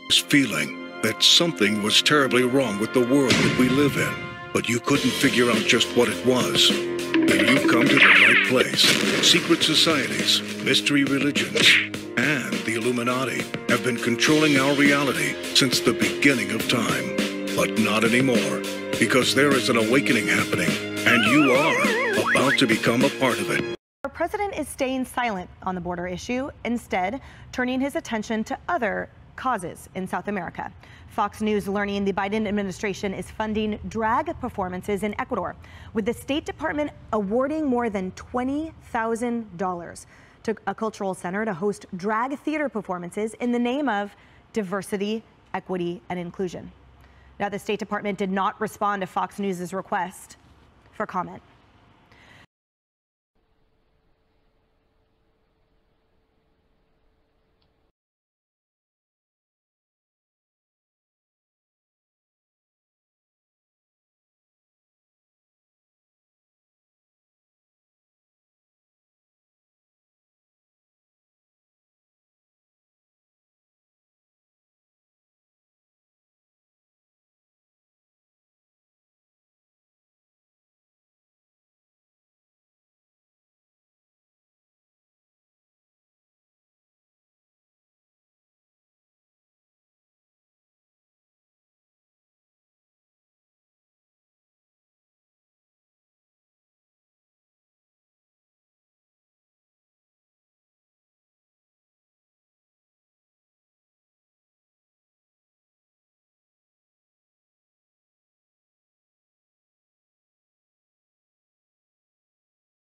This feeling that something was terribly wrong with the world that we live in, but you couldn't figure out just what it was. Then you've come to the right place. Secret societies, mystery religions, and the Illuminati have been controlling our reality since the beginning of time. But not anymore, because there is an awakening happening, and you are about to become a part of it. Our president is staying silent on the border issue, instead turning his attention to other causes in South America. Fox News learning the Biden administration is funding drag performances in Ecuador, with the State Department awarding more than $20,000 to a cultural center to host drag theater performances in the name of diversity, equity, and inclusion. Now, the State Department did not respond to Fox News' request for comment.